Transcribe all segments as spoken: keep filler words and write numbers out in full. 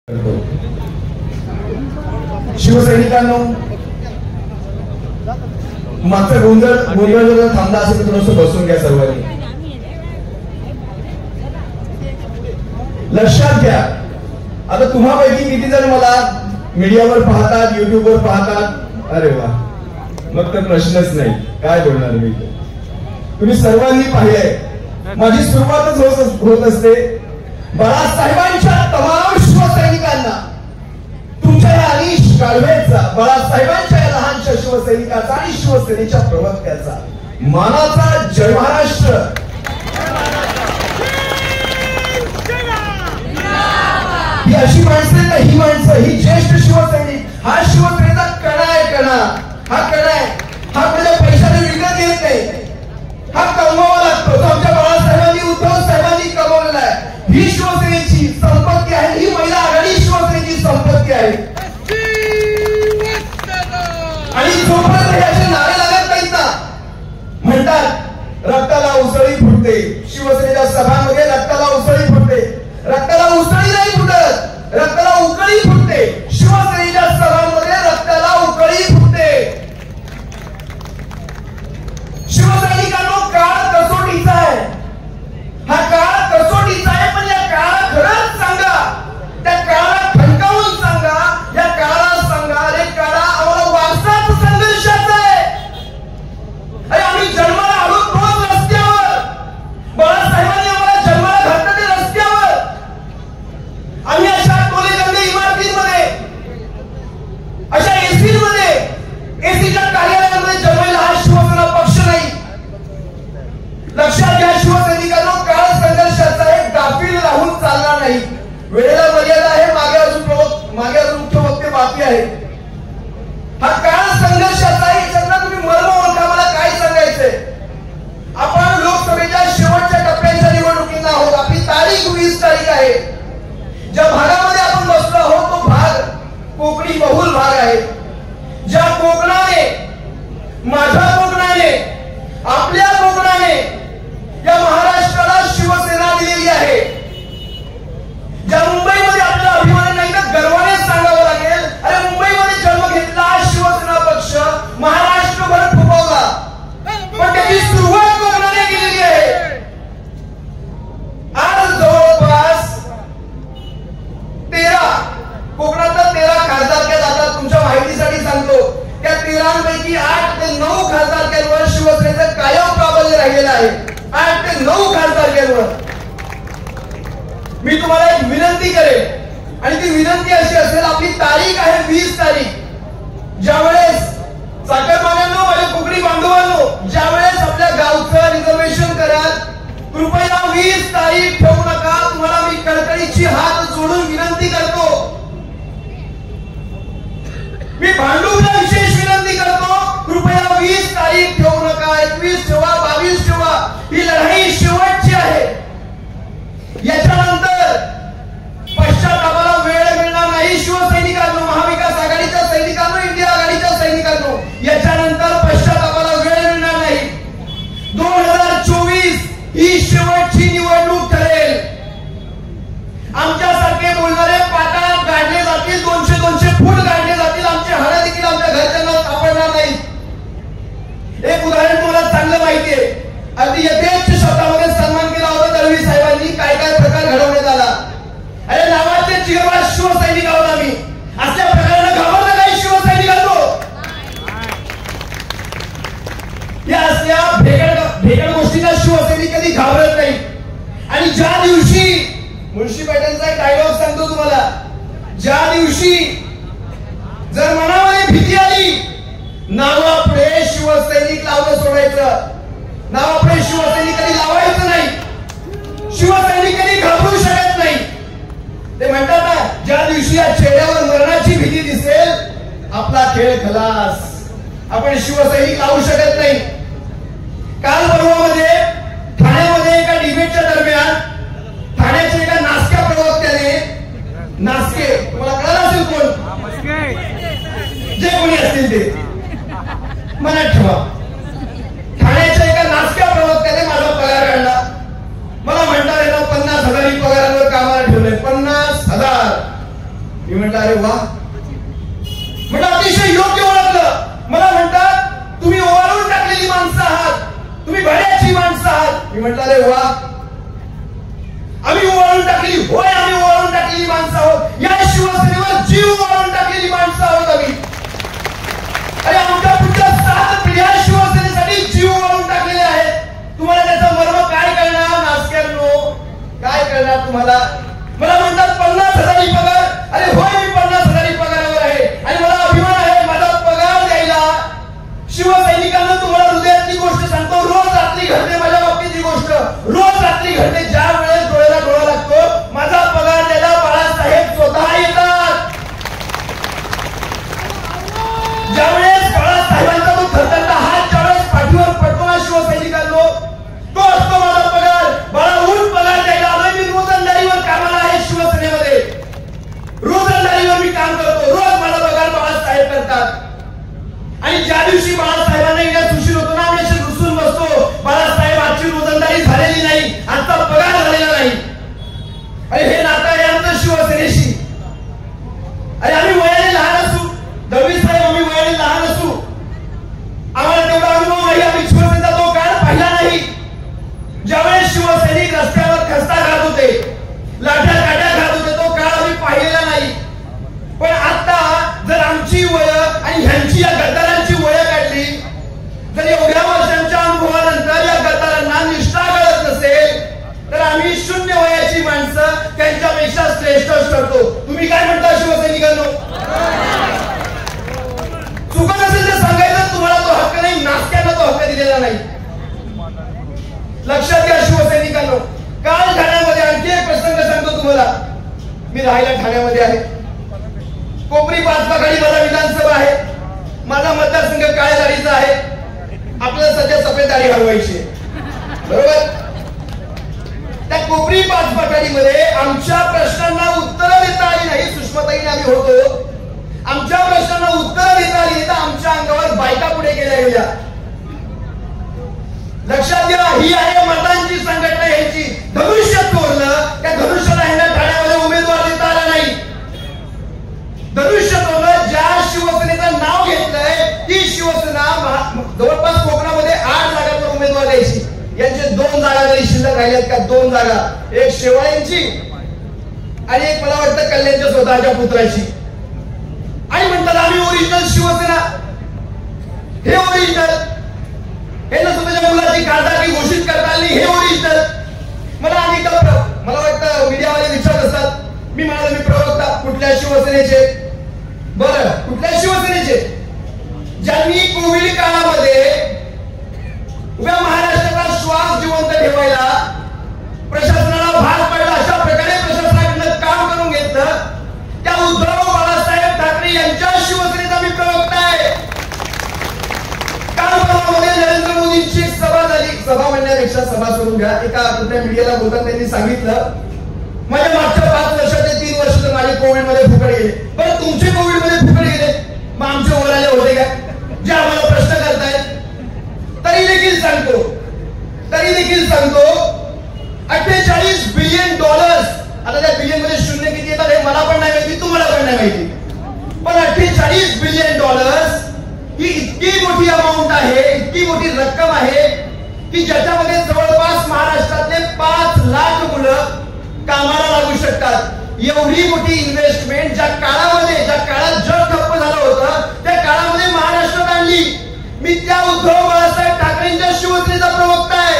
शिवसैनिकांनो, मागचा गोंधळ गोंधळ जर थांबला असेल तर थोडंसं बसून घ्या सर्वांनी. लक्षात घ्या, आता तुम्हापैकी किती जण मला मीडियावर पाहतात, युट्यूबवर पाहतात? अरे वा, मग तर प्रश्नच नाही, काय बोलणार मी. तुम्ही सर्वांनी पाहिलंय, माझी सुरुवातच होत असते बाळासाहेबांच्या तमाम शिवसैनिकांना, तुमच्या या अनिश काळवेचा, बाळासाहेबांच्या या लहानशा शिवसैनिकाचा आणि शिवसेनेच्या प्रवक्त्याचा मानाचा जय महाराष्ट्र. ही अशी माणसं नाही, ही माणसं, ही ज्येष्ठ शिवसैनिक, हा शिवसेनेचा कणा आहे. कणा हा कणा आहे, हा म्हणजे पैशाने विकत येत नाही, हा कमवावा लागतो. तो आमच्या बाळासाहेबांनी, उद्धव साहेबांनी कमवलेला आहे. ही शिवसेनेची संपत्ती आहे, ही महिला आघाडी शिवसेनेची संपत्ती आहे. आणि जोपर्यंत हे असे नारे लागत नाहीत ना, म्हणतात रक्ताला उसळी फुटते, शिवसेनेच्या सभांमध्ये रक्ताला उसळी फुटते. रक्ताला उसळी नाही फुटत, रक्ताला उकळी फुटते. शिवसेनेच्या सभांमध्ये रक्ताला उकळी फुटते. शिवसैनिकांनो, काळ कसोटीचा आहे, हा काळ कसोटीचा आहे. पण या काळाला खरंच सांगा, त्या काळाला ठणकावून सांगा, या काळाला सांगा, अरे काळा आम्हाला वारसाच संघर्षाचा आहे. अरे आम्ही जन्माला आलो तोच रस्त्यावर, बाळासाहेबांनी आम्हाला जन्माला घातलं ते रस्त्यावर. आम्ही अशा टोलेगंदे इमारतींमध्ये, अशा एसी मध्ये, एसीच्या कार्यालयामध्ये जन्माला हा शिवसेना पक्ष नाही. लक्षात घ्या शिवसैनिकांनो, काळ संघर्षाचा आहे, गाफील राहून चालणार नाही. वेळेला मर्यादा आहे, मागे अजून मागे अजून मुख्य वक्ते बाकी आहे. हा काळ संघर्षाचा आहे, याच्यातला तुम्ही मर्म ओळखा. मला काय सांगायचंय, आपण लोकसभेच्या शेवटच्या टप्प्याच्या निवडणुकींना आहोत. आपली तारीख वीस तारीख आहे. ज्या भागामध्ये आपण बसलो आहोत तो भाग कोकणी बहुल भाग आहे. ज्या कोकणाने, माझ्या कोकणाने, आपल्या कोकणाने या महाराष्ट्राला शिवसेना दिलेली आहे. ज्या मुंबईमध्ये आपल्याला अभिमान नाही तर गर्वाने सांगावं लागेल, अरे मुंबईमध्ये जन्म घेतला शिवसेना पक्ष, महाराष्ट्रभर फुगवला, पण त्याची सुरुवात कोकणाने केलेली आहे. आज जवळपास तेरा कोकणातल्या तेरा खासदारक्या जातात. तुमच्या माहितीसाठी सांगतो, त्या तेरांपैकी आठ ते नऊ खासदारक्यांवर शिवसेनेचं कायम प्राबल्य राहिलेलं आहे. आठ ते नऊ खासदारक्यांवर. मी तुम्हाला एक विनंती करेन, आणि ती विनंती अशी असेल, आपली तारीख आहे वीस तारीख. ज्यावेळेस चाकरमान्यांनो, माझ्या कोकणी बांधवांनो, ज्यावेळेस आपल्या गावचं रिझर्वेशन कराल, कृपया वीस तारीख ठेवू नका. तुम्हाला मी कळकळीची हात जोडून विनंती करतो. मी भांडूपला विशेष विनंती करतो, कृपया वीस तारीख ठेवू नका. एकवीस ठेवा, बावीस ठेवा. ही लढाई शेवटची आहे. याच्यानंतर पश्चातापाला वेळ मिळणार नाही. शिवसैनिकांनो, महाविकास आघाडीच्या सैनिकांनो, इंडिया आघाडीच्या सैनिकांनो, याच्यानंतर पश्चातापाला वेळ मिळणार नाही. दोन हजार चोवीस ही शेवटची निवडणूक ठरेल. आमच्यासारखे बोलणारे पाटात गाडले जातील, दोनशे दोनशे फूट गाडले जातील. आमचे हाडं देखील आमच्या घरच्यांना सापडणार नाही. एक उदाहरण तुम्हाला चांगलं माहितीये, अगदी यथेच्छ शब्दामध्ये सन्मान केला होता दळवी साहेबांनी. काय काय प्रकार घडवण्यात आला. अरे नावाचे चिरवाद शिवसैनिक आहोत आम्ही. असल्या प्रकारांना घाबरलं काही शिवसैनिकांनो? या असल्या भेगड भेगड गोष्टीला शिवसैनिक कधी घाबरत नाही. आणि ज्या दिवशी, मुळशी पॅटर्नचा एक डायलॉग सांगतो तुम्हाला, ज्या दिवशी जर मनामध्ये भीती आली, नावापुढे शिवसैनिक लावणं सोडायचं. नावापुढे शिवसैनिक कधी लावायचं नाही. शिवसैनिक कधी घाबरू शकत नाही. ते म्हणतात ना, ज्या दिवशी या चेहऱ्यावर मरणाची भीती दिसेल, आपला खेळ खलास. आपण शिवसैनिक लावू शकत नाही. काल परवामध्ये ठाण्यामध्ये एका डिबेटच्या दरम्यान ठाण्याच्या एका नासक्या प्रवक्त्याने, नासके मला कळलं असेल कोण, जे कोणी असतील ते मनात ठेवा, ठाण्याच्या एका नासक्या प्रवक्त्याने माझा पगार काढला. मला म्हणतात, पन्नास हजार पगारावर कामाला ठेवले. पन्नास हजार मी म्हटलं अरे वा, म्हटलं अतिशय योग्य ओळखलं. मला म्हणतात तुम्ही ओवाळून टाकलेली माणसं आहात, तुम्ही भड्याची माणसं आहात. मी म्हटलं अरे वा, आम्ही ओवाळून टाकलेली, होय आम्ही ओवाळून टाकलेली माणसं आहोत. या शिवसेनेवर जीव ओवाळून टाकलेली माणसं आहोत आम्ही. अरे आमच्या पुढच्या सात पिढ्या शिवसेनेसाठी जीव ओवाळून टाकलेले आहेत. तुम्हाला त्याचं मर्म काय कळणार नासक्यांनो, काय कळणार तुम्हाला? मला म्हणतात पन्नास हजारी पगार. अरे होय मी पन्नास हजारी पगारावर आहे आणि मला अभिमान आहे माझा पगार द्यायला. शिवसैनिकांना तुम्हाला हृदयातली गोष्ट सांगतो, रोज रात्री घडते माझ्या बाबतीत ही गोष्ट, रोज रात्री घडते. ज्या वेळेस डोळ्याला डोळा लागतो माझा पगार द्यायला बाळासाहेब स्वतः येतात. ज्यावेळेस बाळासाहेबांचा तो थरथरता हात ज्यावेळेस पाठीवर पडतो ना शिवसैनिकांनो, तो असतो माझा पगार. बाळाहून पगार द्यायला आलोय मी. रोजंदारीवर कामाला आहे शिवसेनेमध्ये, रोजंदारीवर मी काम करतो. रोज मला पगार बाळासाहेब करतात. आणि ज्या दिवशी बाळासाहेबांना येण्यास उशीर होतो ना, आम्ही असे रुसून बसतो, बाळासाहेब आजची रोजंदारी झालेली नाही, आजचा पगार झालेला नाही. अरे हे नातं आहे आमचं शिवसेनेशी. अरे आम्ही वयाने लहान असू, दळवी साहेब आम्ही वयाने लहान असू, आम्हाला तेवढा अनुभव नाही. आम्ही शिवसेनेचा तो काळ पाहिला नाही. ज्यावेळेस शिवसैनिक रस्त्यावर खस्ता घालत होते, लाठ्या काट्या घालत होते, तो काळ आम्ही पाहिलेला नाही. पण आता जर आमची वय आणि ह्यांची या गद्दारांची वय काढली, जर एवढ्या वर्षांच्या अनुभवानंतर या गद्दारांना निष्ठा कळत नसेल, तर आम्ही शून्य वयाची माणसं त्यांच्यापेक्षा श्रेष्ठ ठरतो. तुम्ही काय म्हणता शिवसैनिकांनो? चुकत असेल तर सांगायचं, तुम्हाला तो हक्क नाही, नासक्यांना तो हक्क दिलेला नाही. लक्षात घ्या शिवसैनिकांनो. काल ठाण्यामध्ये आणखी एक प्रसंग सांगतो तुम्हाला. मी राहायला ठाण्यामध्ये आहे. कोपरी पाचपाखाडी मला विधानसभा आहे. माझा मतदारसंघ काळ्या दाढीचा आहे. आपल्याला सध्या सफेद दाढी हलवायची आहे, बरोबर? त्या कोपरी पाचपाखाडीमध्ये आमच्या प्रश्नांना उत्तर देता आली नाही. सुषमाताईने आम्ही होतो, आमच्या प्रश्नांना उत्तर देता आली तर आमच्या अंगावर बायका पुढे गेल्या गेल्या. लक्षात घ्या, ही आहे मतांची संघटना. ह्याची धनुष्य तोडलं, त्या धनुष्याला ह्यांना ठाण्यामध्ये उमेदवार देता आला नाही. धनुष्य तोडलं, ज्या शिवसेनेचं नाव घेतलंय ती शिवसेना जवळपास कोकणामध्ये आठ जागांवर उमेदवार द्यायची. यांचे दोन जागा जरी शिल्लक राहिल्यात का, दोन जागा, एक शेवाळ्यांची आणि एक मला वाटतं कल्याणच्या स्वतःच्या पुत्राची. आणि म्हणतात आम्ही ओरिजिनल शिवसेना. हे ओरिजिनल, हे ना स्वतःच्या मुलाची खासदारकी घोषित करता आली, हे ओरिजिनल. मला अनेक मला वाटतं मीडियावाले विचारत असतात. मी म्हणालो मी प्रवक्ता कुठल्या शिवसेनेचे? बरं, कुठल्या शिवसेनेचे? ज्यांनी कोविड काळामध्ये उभ्या महाराष्ट्राचा श्वास जिवंत ठेवायला प्रशासनाला भाग पडला, अशा प्रकारे प्रशासनाकडनं काम करून घेतलं, त्या उद्धव बाळासाहेब ठाकरे यांच्या शिवसेनेचा मी प्रवक्ता आहे. काल परवामध्ये नरेंद्र मोदींची एक सभा झाली. सभा म्हणण्यापेक्षा सभा सोडून घ्या. एका कुठल्या मीडियाला बोलताना त्यांनी सांगितलं माझ्या मागच्या पाच वर्षाचे तीन वर्ष तर माझे कोविड मध्ये फुकट गेले. बरं तुमचे कोविड मध्ये फुकट गेले, मग आमचे ओराले होते का? जे आम्हाला प्रश्न करतायत. तरी देखील सांगतो तरी देखील सांगतो अठ्ठेचाळीस बिलियन डॉलर्स. आता त्या बिलियन मध्ये शून्य किती येतात हे मला पण नाही माहिती, तुम्हाला पण नाही माहिती. पण अठ्ठेचाळीस बिलियन डॉलर्स ही इतकी मोठी अमाऊंट आहे, इतकी मोठी रक्कम आहे की ज्याच्यामध्ये जवळपास महाराष्ट्रातले पाच लाख मुलं कामाला लागू शकतात. एवढी मोठी इन्व्हेस्टमेंट ज्या काळामध्ये ज्या काळात जग ठप्प झालं होतं त्या काळामध्ये महाराष्ट्रात आणली. मी त्या उद्धव बाळासाहेब ठाकरेंच्या शिवसेनेचा प्रवक्ता आहे.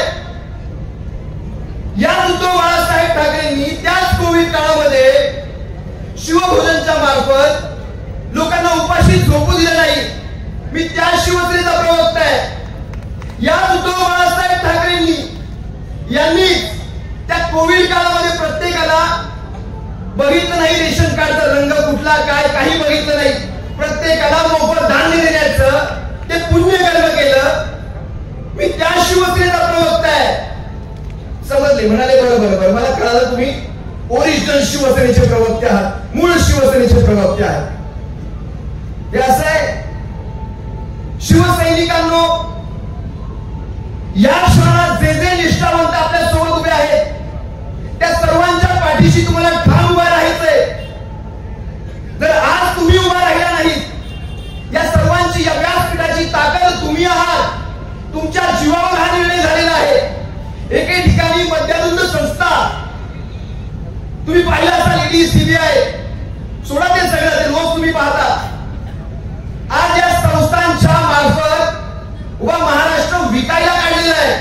या उद्धव बाळासाहेब ठाकरेंनी त्याच कोविड काळामध्ये शिवभोजनच्या मार्फत लोकांना उपाशी झोपू दिलं नाही. मी त्या शिवसेनेचा प्रवक्ता आहे. या उद्धव बाळासाहेब ठाकरेंनी यांनी त्या कोविड काळामध्ये प्रत्येकाला बघितलं नाही रेशन कार्डचा रंग कुठला काय काही बघितलं नाही. प्रत्येकाला मोफत धान्य देण्याचं ते पुण्य कर्म केलं. मी त्या शिवसेनेचा प्रवक्ता आहे. समजले? म्हणाले बरोबर बरोबर. मला कळालं तुम्ही ओरिजिनल शिवसेनेचे प्रवक्ते आहात, मूळ शिवसेनेचे प्रवक्ते आहात. हे असं आहे शिवसैनिकांनो. या क्षणात जे जे निष्ठावंत आपल्या सोबत उभे आहेत त्या सर्वांच्या पाठीशी तुम्हाला ठाम उभा राहायचंय. एके ठिकाणी मध्यधुंद संस्था, तुम्ही पाहिलं असाल ईडी सीबीआय, सोडा ते सगळं, ते रोज तुम्ही पाहता. आज या संस्थांच्या मार्फत उभा महाराष्ट्र विकायला काढलेला आहे.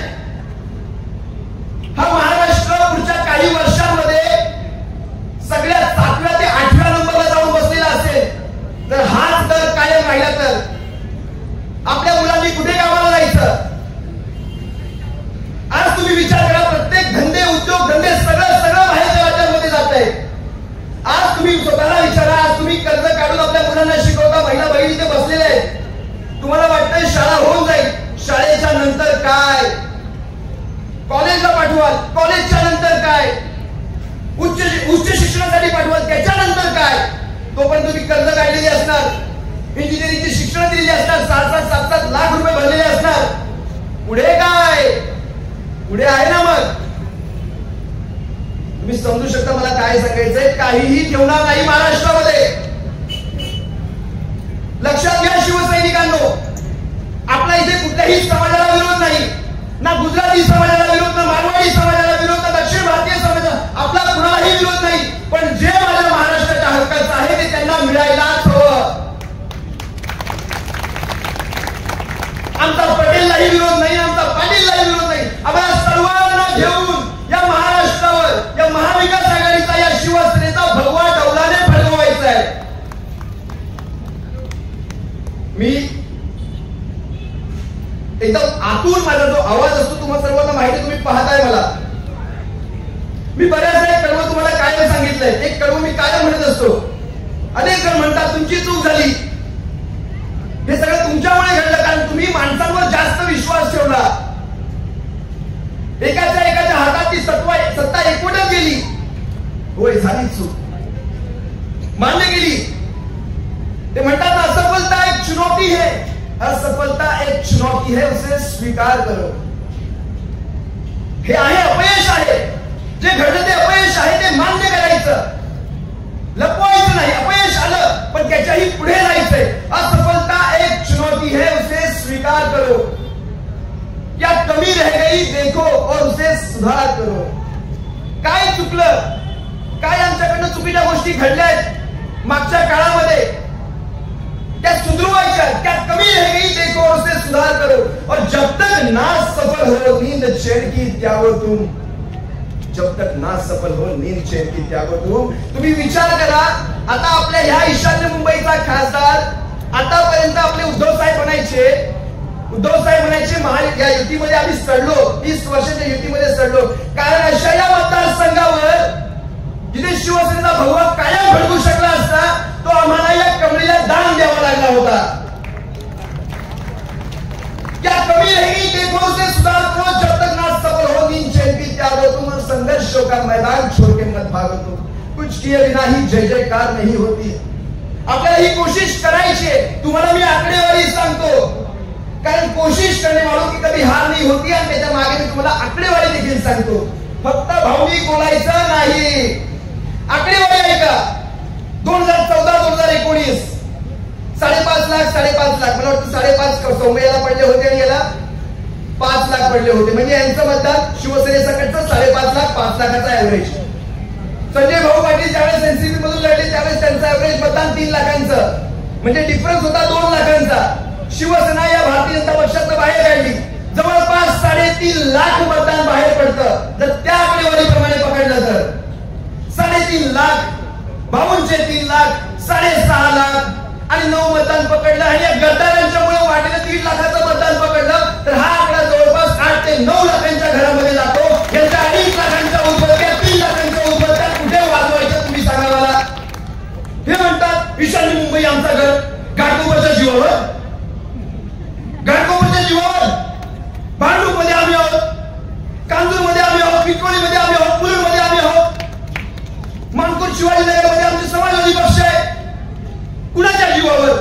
हा महाराष्ट्र पुढच्या काही वर्षांमध्ये सगळ्या सातव्या ते आठव्या नंबरला जाऊन बसलेला असेल. तर हाच दर कायम राहिला तर आपल्या मुलांनी कुठे कामाला जायचं? आज तुम्ही विचार करा, प्रत्येक धंदे उद्योग धंदे सगळं सगळं बाहेरच्या राज्यांमध्ये जात आहे. आज तुम्ही स्वतःला विचारा, आज तुम्ही कर्ज काढून आपल्या मुलांना शिकवता, महिला बहिणी इथे बसलेल्या आहेत. तुम्हाला वाटतंय शाळा होऊन जाईल, शाळेच्या नंतर काय? कॉलेजला पाठवाल, कॉलेजच्या नंतर काय? उच्च उच्च शिक्षणासाठी पाठवाल, त्याच्यानंतर काय? तोपर्यंत तुम्ही कर्ज काढलेली असणार, इंजिनिअरिंगचे शिक्षण दिलेली असणार, सात सात सात सात लाख रुपये भरलेले असणार. पुढे काय? पुढे आहे ना मग? तुम्ही समजू शकता मला काय सांगायचंय? काहीही ठेवणार नाही महाराष्ट्रामध्ये. लक्षात घ्या शिवसैनिकांनो, आपला इथे कुठल्याही समाजाला विरोध नाही, ना गुजराती समाजाला विरोध, ना मारवाडी समाजाला विरोध, ना दक्षिण भारतीय समाजाला, आपला कुणालाही विरोध नाही. पण जे माझ्या महाराष्ट्राच्या हक्काचं आहे ते त्यांना मिळायलाच हवं. आमचा पटेललाही विरोध नाही, आमचा पाटीललाही विरोध नाही. आम्हाला सर्वांना घेऊन या महाराष्ट्रावर, या महाविकास आघाडीचा, या शिवसेनेचा भगवा डौलाने फडकवायचा आहे. मी एकदम आतून माझा जो आवाज असतो तुम्हाला सर्वांना माहिती, तुम्ही पाहताय मला. मी बऱ्याचदा एक कडवं तुम्हाला कायम सांगितलंय, एक कडवं मी कायम म्हणत असतो. अनेक जण म्हणतात तुमची चूक झाली, हे सगळं तुमच्यामुळे घडलं, कारण तुम्ही माणसांवर जास्त विश्वास ठेवला. एकाच्या एकाच्या हातात ती सत्ता सत्ता एकवटत गेली. होय, झाली चूक, मान्य केली. ते म्हणतात ना, असफलता एक चुनौती है, असफलता एक चुनौती है, उसे स्वीकार करो. हे आहे अपयश आहे, जे घडलं ते अपयश आहे, ते मान्य करायचं, लपवायचं नाही. अपयश आलं पण त्याच्याही पुढे जायचंय. असफलता एक चुनौती है, उसे स्वीकार करो. क्या कमी रह गई देखो और उसे सुधार करो. काय चुकलं, काय आमच्याकडनं चुकीच्या गोष्टी घडल्या आहेत मागच्या काळामध्ये, क्या सुधरवायच्या, क्या कमी रह गई देखो और उसे सुधार करो. और जब तक ना सफल हो नींद चैन की त्यागो तुम, जब तक ना सफल हो नींद चैन की त्यागो तुम. तुम्ही विचार करा, आता आपल्या ह्या ईशान्य मुंबईचा खासदार, आतापर्यंत आपले उद्धव साहेब म्हणायचे, उद्धव साहेब म्हणायचे महा या युतीमध्ये आम्ही सडलो, तीस वर्षाच्या युतीमध्ये सडलो, कारण अशा या मतदारसंघावर जिथे शिवसेनेचा भगवा कायम भडकू शकला असता, तो आम्हाला या कमळीला दान द्यावा लागला होता. क्या कमी रहेगी देखो उसे सुधार करो, जब तक ना सफल हो नींद चैन की त्यागो तुम, संघर्षों का मैदान छोड़ के मत भागो तुम. कुछ किए बिना ही जय जयकार नहीं होती. आपल्याला ही कोशिश करायची आहे. तुम्हाला मी आकडेवारी सांगतो, कारण कोशिश करणे वालों की कधी हार नहीं होती, आणि त्याच्या मागे मी तुम्हाला आकडेवारी देखील सांगतो. फक्त भावनिक बोलायचं नाही, आकडेवारी ऐका. दोन हजार चौदा दोन हजार एकोणीस साडेपाच लाख साडेपाच लाख मला वाटतं साडेपाच सौम्याला पडले होते आणि याला पाच लाख पडले होते. म्हणजे यांचं मतदान शिवसेनेसकटचं साडेपाच लाख पाच लाखाचा ऍव्हरेज. संजय भाऊ पाटील ज्यावेळेस एनसीपी मधून लढले त्यावेळेस त्यांचं ऍव्हरेज मतदान तीन लाखांचं, म्हणजे डिफरन्स होता दोन लाखांचा. शिवसेना या भारतीय जनता पक्षातनं बाहेर काढली, जवळपास साडेतीन लाख मतदान बाहेर पडतं. जर त्या आकडेवारीप्रमाणे पकडलं तर साडेतीन लाख, भाऊंचे तीन लाख, साडेसहा लाख आणि नऊ मतदान पकडलं. आणि या गद्दारांच्यामुळे वाटेल तीन लाखाचं मतदान पकडलं, तर हा आकडा जवळपास आठ ते नऊ लाखांच्या घरामध्ये जातो. यांच्या अडीच लाखांच्या उद्बत्त्या, तीन लाखांच्या उद्बत्त्या कुठे वाजवायच्या तुम्ही सांगा मला. हे म्हणतात ईशान्य मुंबई आमचं घर, घाटकोपरच्या जीवावर, घाटकोपरच्या जीवावर. भांडूप मध्ये आम्ही आहोत, कांजूर मध्ये आम्ही आहोत, पिंपळीमध्ये आम्ही आहोत, मुलुंड मध्ये आम्ही आहोत, मानपूर शिवाजीनगर मध्ये आमचे समाजवादी पक्ष आहे. कुणाच्या जीवावर?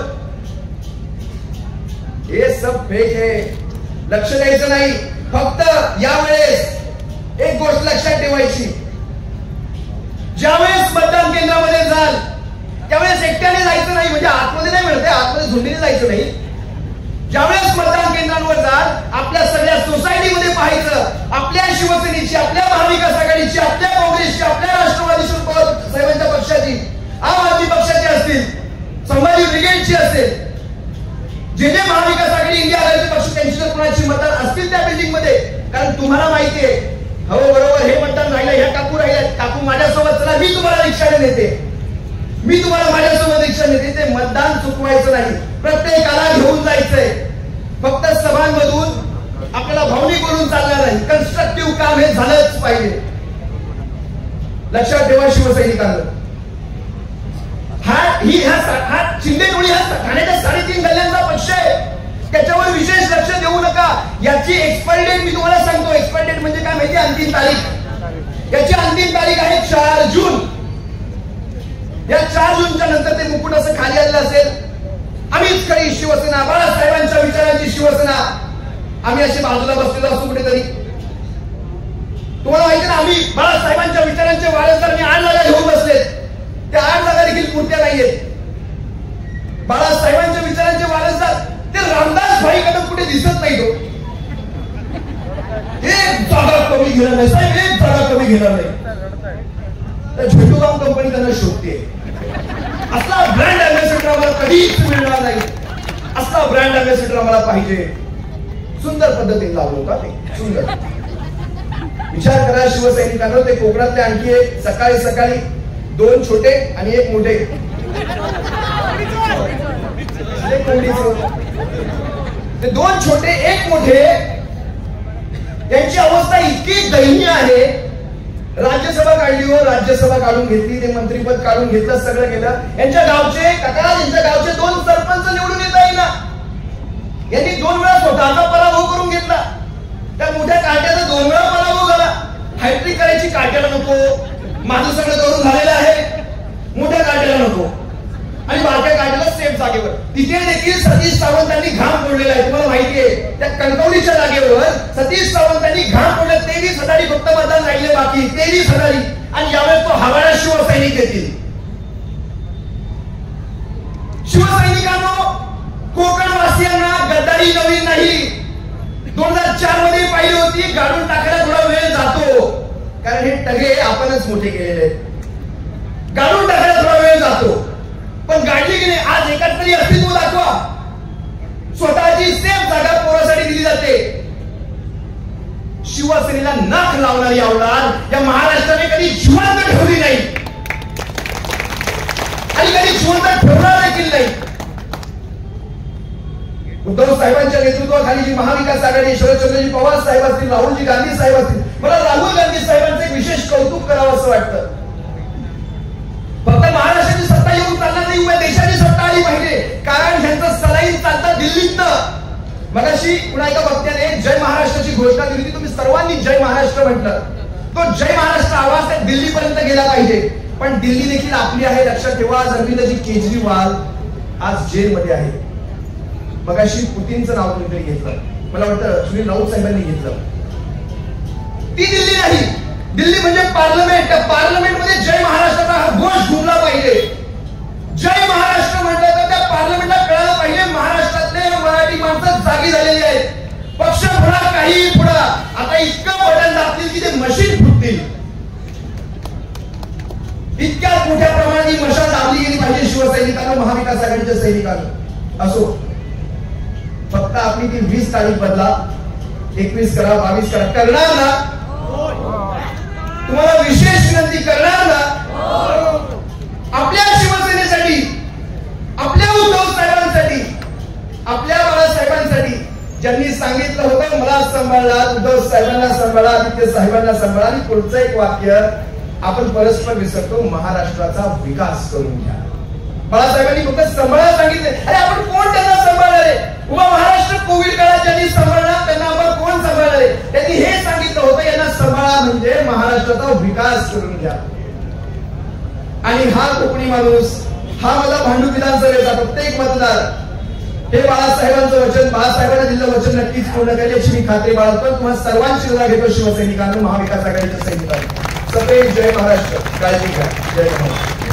हे सब फेक आहे, लक्ष द्यायचं नाही. फक्त यावेळेस एक गोष्ट लक्षात ठेवायची, ज्यावेळेस मतदान केंद्रामध्ये जाल त्यावेळेस एकट्याने जायचं नाही, म्हणजे आतमध्ये नाही मिळते, आतमध्ये झुंडीने जायचं नाही. ज्यावेळेस मतदान केंद्रांवर जाल आपल्या सगळ्या सोसायटीमध्ये पाहायचं आपल्या शिवसेनेची, आपल्या महाविकास आघाडीची, आपल्या काँग्रेसची, आपल्या राष्ट्रवादी शरद पवार साहेबांच्या पक्षाची, आम आदमी पक्षाची असतील, संभाजी ब्रिगेडची असेल, जे जे महाविकास आघाडी इंडिया आघाडीचे पक्ष त्यांची जर कोणाची मतदान असतील त्या बिल्डिंग मध्ये, कारण तुम्हाला माहिती आहे हो बरोबर हे मतदान राहिलं, ह्या काकू राहिल्या, काकू माझ्यासोबत चला मी तुम्हाला रिक्षाने नेते, मी तुम्हाला माझ्यासोबत रिक्षा नेते. ते मतदान चुकवायचं नाही, प्रत्येकाला घेऊन जायचंय. फक्त सभांमधून आपल्याला भावनिक बोलून चालणार नाही, कन्स्ट्रक्टिव्ह काम हे झालंच पाहिजे. लक्षात ठेवा शिवसैनिकांना, हा ही हा शिंदे टोळी हा ठाण्याच्या साडेतीन गल्ल्यांचा पक्ष आहे, त्याच्यावर विशेष लक्ष देऊ नका. याची एक्सपायरी डेट मी तुम्हाला सांगतो. एक्सपायरी डेट म्हणजे काय माहिती? अंतिम तारीख. याची अंतिम तारीख आहे चार जून. या चार जूनच्या नंतर ते मुकुट असं खाली आलेलं असेल, आम्हीच खरी शिवसेना, बाळासाहेबांच्या विचारांची शिवसेना, आम्ही अशी बाजूला बसलेलो असू कुठेतरी. तुम्हाला माहिती ना, आम्ही बाळासाहेबांच्या विचारांचे वारसदार मी आठ जागा घेऊन बसलेत, त्या आठ जागा देखील पुरत्या नाहीयेत. बाळासाहेबांच्या विचारांचे वारसदार ते रामदास भाई कदम कुठे दिसत नाही. तो एक जागा कमी घेणार नाही साहेब, एक जागा कमी घेणार नाही. तर झेंडूबाम कंपनी त्यांना शोधते. असला ब्रँड अँबॅसेडर आम्हाला कधीच मिळणार नाही. असला ब्रँड अँबॅसेडर आम्हाला पाहिजे. सुंदर पद्धतीने लावलो का ते, सुंदर. विचार करा शिवसैनिकांना, ते कोकणातले आणखी एक सकाळी सकाळी दोन छोटे आणि एक मोठे, ते दोन छोटे एक मोठे, त्यांची अवस्था इतकी दयनीय आहे. राज्यसभा काढली हो, राज्यसभा काढून घेतली, ते मंत्रीपद काढून घेतलं, सगळं केलं. यांच्या गावचे काका, यांच्या गावचे दोन सरपंच निवडून येता येईना. यांनी दोन वेळा स्वतःचा पराभव करून घेतला. त्या मोठ्या काट्याचा दोन वेळा पराभव झाला. हॅट्रिक करायची काट्याला नको, माझं सगळं करून झालेलं आहे, मोठ्या काट्याला नको. आणि बारक्या काट्याला सेफ जागेवर, तिथे देखील सतीश सावंतांनी घाम फोडलेला आहे. तुम्हाला माहिती आहे, त्या कणकवलीच्या जागेवर सतीश सावंतांनी घाम फोडले. तेवीस हजारी फक्त मतदान राहिले बाकी, तेवीस हजारी. आणि यावेळेस तो हवाला शिवसैनिक येतील. शिवसैनिकांनो, कोकणवासियांना गद्दारी नवीन नाही. दोन हजार चार मध्ये पाहिली होती, गाडून टाकायला थोडा वेळ जातो, कारण हे टगे आपणच मोठे केलेले आहेत. गाडून टाकायला थोडा वेळ जातो, पण गाडली की नाही. आज एकाच तरी अस्तित्व दाखवा. स्वतःची सेफ जागा पोरासाठी दिली जाते. शिवसेनेला नख लावणारी अवलाद या महाराष्ट्राने कधी जिवंत ठेवली नाही आणि कधी जिवंत ठेवणार देखील नाही. उद्धव साहेबांच्या नेतृत्वाखाली जी महाविकास आघाडी, शरदचंद्रजी पवार साहेब असतील, राहुलजी गांधी साहेब असतील, मला राहुल गांधी साहेबांचे एक विशेष कौतुक करावं असं वाटतं. फक्त महाराष्ट्राची सत्ता येऊन चालणार नाही, उभ्या देशाची सत्ता आली पाहिजे. कारण ह्यांचं सलाईन चालतं दिल्लीतनं. मगाशी पुन्हा एका वक्त्याने जय महाराष्ट्राची घोषणा दिली होती. तुम्ही सर्वांनी जय महाराष्ट्र म्हटलं. तो जय महाराष्ट्र आवाज त्या दिल्लीपर्यंत गेला पाहिजे. पण दिल्ली देखील आपली आहे, लक्षात ठेवा. आज अरविंदजी केजरीवाल आज जेलमध्ये आहे. मगाशी पुतीनचं नाव कोणीतरी घेतलं, मला वाटतं सुनील राऊत साहेबांनी घेतलं. ती दिल्ली नाही. दिल्ली म्हणजे पार्लमेंट. त्या पार्लमेंट मध्ये जय महाराष्ट्राचा हा घोष घुमला पाहिजे. जय महाराष्ट्र म्हटलं तर त्या पार्लमेंटला कळायला पाहिजे महाराष्ट्रातले मराठी माणसं जागी झालेली आहेत. पक्ष पुढा, काही पुढा, आता इतकं बटन दाबतील की ते मशीन फुटतील. इतक्या मोठ्या प्रमाणात ही मशाल दाबली गेली पाहिजे शिवसैनिकांना, महाविकास आघाडीच्या सैनिकांना. असो, फक्त आपली ती वीस तारीख बदला, एकवीस करा, बावीस करा. करणार ना? तुम्हाला विशेष विनंती करणार ना? आपल्या शिवसेनेसाठी, आपल्या उद्धव साहेबांसाठी, आपल्या बाळासाहेबांसाठी, ज्यांनी सांगितलं होतं मला सांभाळा, उद्धव साहेबांना सांभाळा, आदित्य साहेबांना सांभाळा. आणि पुढचं एक वाक्य आपण परस्पर विसरतो, महाराष्ट्राचा विकास करून घ्या. बाळासाहेबांनी फक्त सांभाळा सांगितले. अरे आपण कोण त्यांना सांभाळणार आहे? उभा महाराष्ट्र कोविड काळात ज्यांनी सांभाळणार त्यांना आपण कोण सांभाळणार आहे? त्यांनी हे सांगितलं होतं, यांना सांभाळा म्हणजे महाराष्ट्राचा विकास करून घ्या. आणि हा कोकणी माणूस, हा मला भांडू विधानसभेचा प्रत्येक मतदार हे बाळासाहेबांचं वचन, बाळासाहेबांना दिलेलं वचन नक्कीच पूर्ण करेल याची मी खात्री बाळगतो. तुम्हाला सर्वांची रजा घेतो शिवसैनिकांना, महाविकास आघाडीच्या सैनिकांना. सफेद जय महाराष्ट्र. काळजी घ्या. जय महाराष्ट्र.